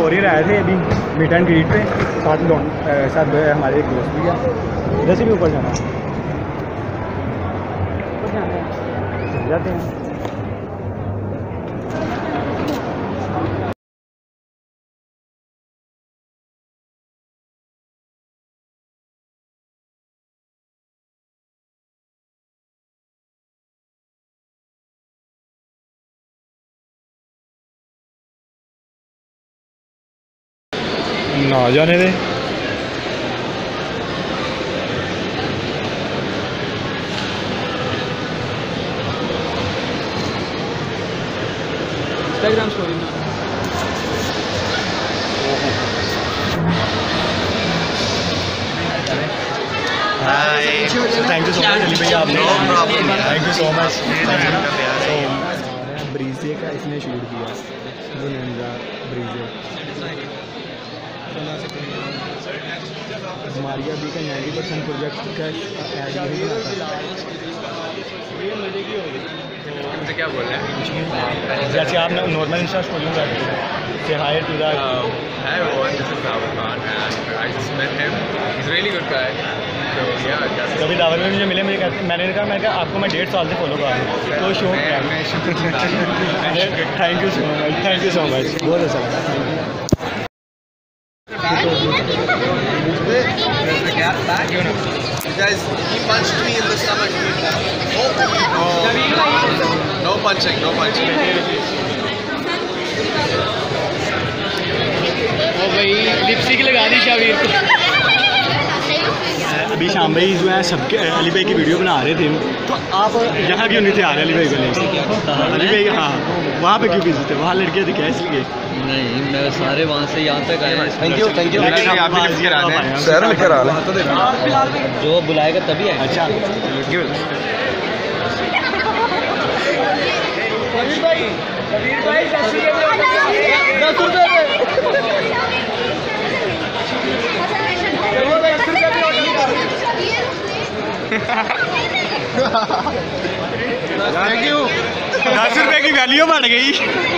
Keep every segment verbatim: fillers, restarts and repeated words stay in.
Courier आए थे अभी मीट एंड ग्रीट पे, साथ में साथ हमारे एक दोस्त भी है। इधर से भी ऊपर जाना है, चल जाते हैं। ना जाने दे। इंस्टाग्राम स्टोरी में thank you so much Ali भैया, आपने थैंक यू सो मच। ब्रीजे का इसने शूट किया, ब्रीजे मारिया बी का नाइन्टी परसेंट प्रोजेक्ट का ऐड यही तुमसे क्या बोल रहे हैं? जैसे आप नॉर्मल इंस्टा स्टोरी में जाते हैं, से hi to that Hi everyone, this is Davar Khan and I just met him. He's a really good guy. So yeah, that's कभी दावर में मुझे मिले, मुझे मैंने कहा मैं कहा आपको मैं डेढ़ साल से फॉलो कर रहा हूँ, तो शो thank you so much, thank you so much, बहुत अच्छा लगा, thank you. You guys, he punched me in the stomach. Oh. No punching, no punching. ओ भाई लिपस्टिक लगा दी शावीर को। अभी शाम भाई जो है सबके अली भाई की वीडियो बना रहे थे, तो आप यहाँ क्यों नहीं थे आ रहे अली भाई को लेकर? अली भाई हाँ वहाँ पे क्यों बिजी थे? वहाँ लड़कियाँ थी क्या इसलिए? नहीं मैं सारे वहाँ से यहाँ तक आए। Thank you thank you. शहर लेकर आ रहे, जो बुलाएगा तभी आए। अच्छा थैंक यू। दस रुपए की वैल्यू बढ़ गई।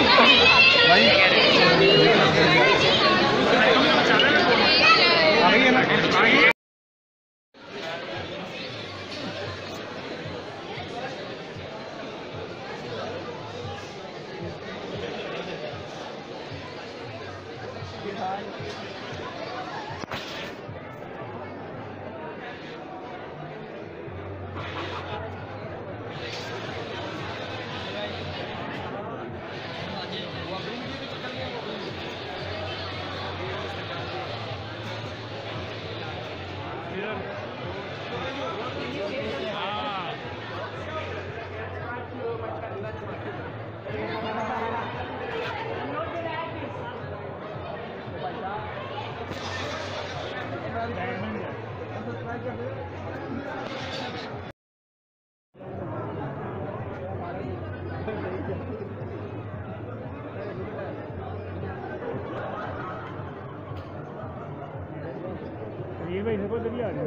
ये भाई को जल्दी आ रहे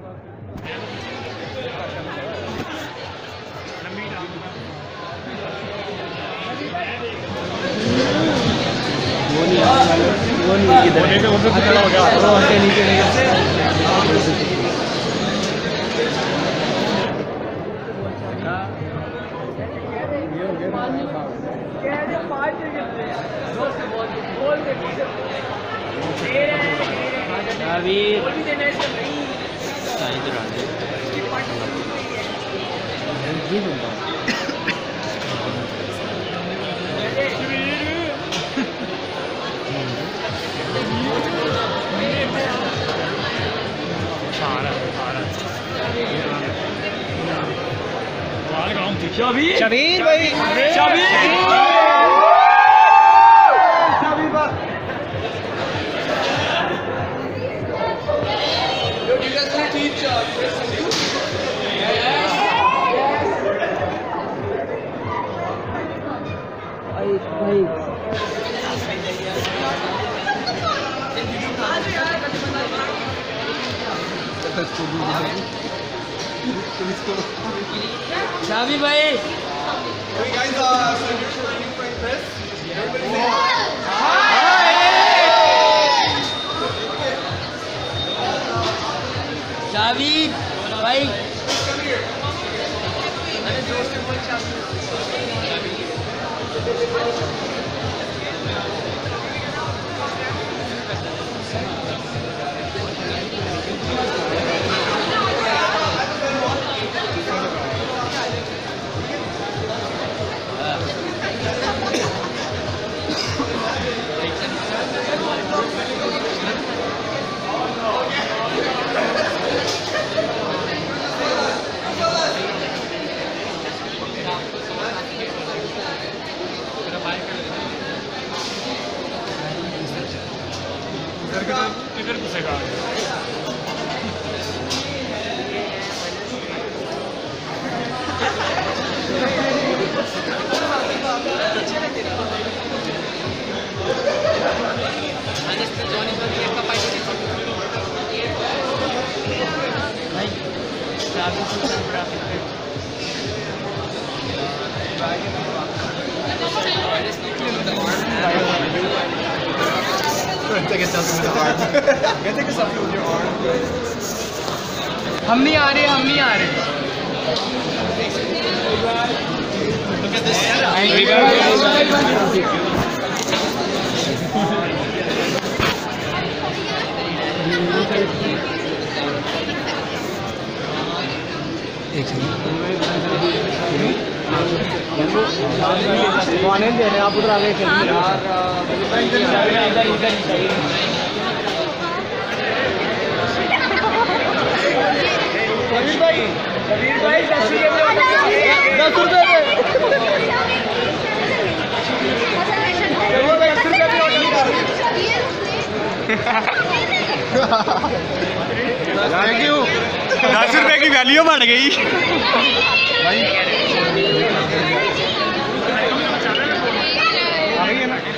वो नहीं वो नहीं इधर पे वो पे खड़ा हो गया वो हटे नीचे नहीं। शबीर शबीर भाई शबीर शाबी भाई Hey guys, uh, so you're showing for Chris? भाई इधर घुसेगा हम नहीं आ रहे हम नहीं आ रहे दे रहे हैं आप उधर आगे कबीर भाई कबीर भाई दस रुपए थैंक यू। दस रुपए की वैल्यू बढ़ गई भाई। आ गई है ना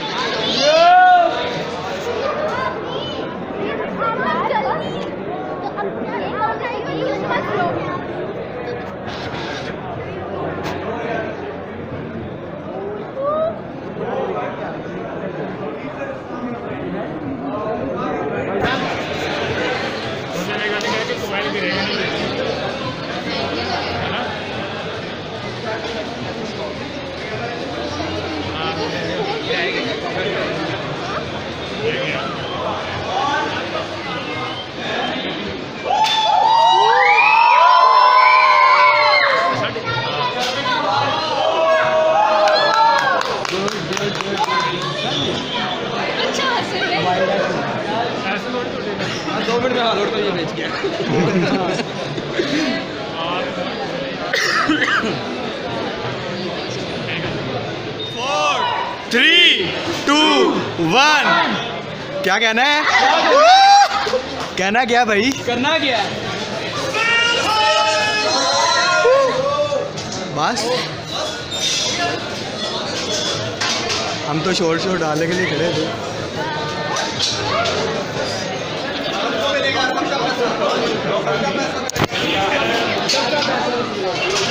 दो मिनट में हाथ तो ये बेच गया। फोर थ्री टू वन क्या कहना है? कहना क्या भाई? करना क्या बस हम तो शोर शोर डालने के लिए खड़े थे।